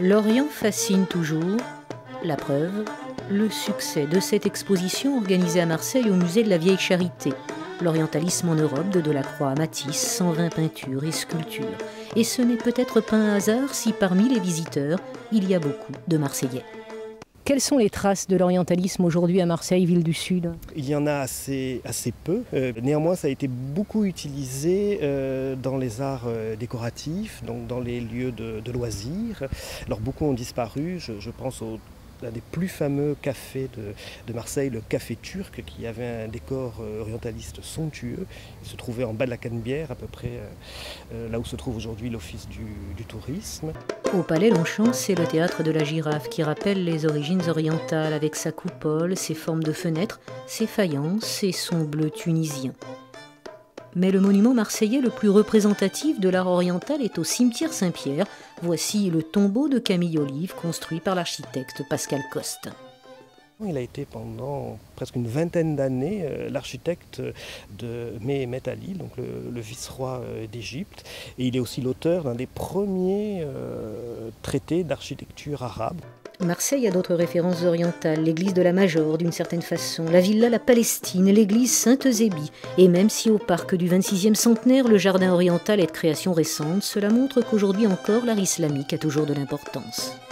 L'Orient fascine toujours. La preuve, le succès de cette exposition organisée à Marseille au musée de la Vieille Charité. L'orientalisme en Europe de Delacroix à Matisse, 120 peintures et sculptures. Et ce n'est peut-être pas un hasard si parmi les visiteurs, il y a beaucoup de Marseillais. Quelles sont les traces de l'orientalisme aujourd'hui à Marseille, ville du Sud? Il y en a assez peu. Néanmoins, ça a été beaucoup utilisé dans les arts décoratifs, donc dans les lieux de loisirs. Alors beaucoup ont disparu, je pense l'un des plus fameux cafés de Marseille, le Café Turc, qui avait un décor orientaliste somptueux. Il se trouvait en bas de la Canebière, à peu près là où se trouve aujourd'hui l'Office du tourisme. Au Palais Longchamp, c'est le théâtre de la Girafe qui rappelle les origines orientales avec sa coupole, ses formes de fenêtres, ses faïences et son bleu tunisien. Mais le monument marseillais le plus représentatif de l'art oriental est au cimetière Saint-Pierre. Voici le tombeau de Camille Olive, construit par l'architecte Pascal Coste. Il a été pendant presque une vingtaine d'années l'architecte de Méhémet Ali, donc le vice-roi d'Égypte. Et il est aussi l'auteur d'un des premiers traités d'architecture arabe. Marseille a d'autres références orientales, l'église de la Major d'une certaine façon, la villa La Palestine, l'église Sainte-Eusébie. Et même si au parc du 26e centenaire, le jardin oriental est de création récente, cela montre qu'aujourd'hui encore l'art islamique a toujours de l'importance.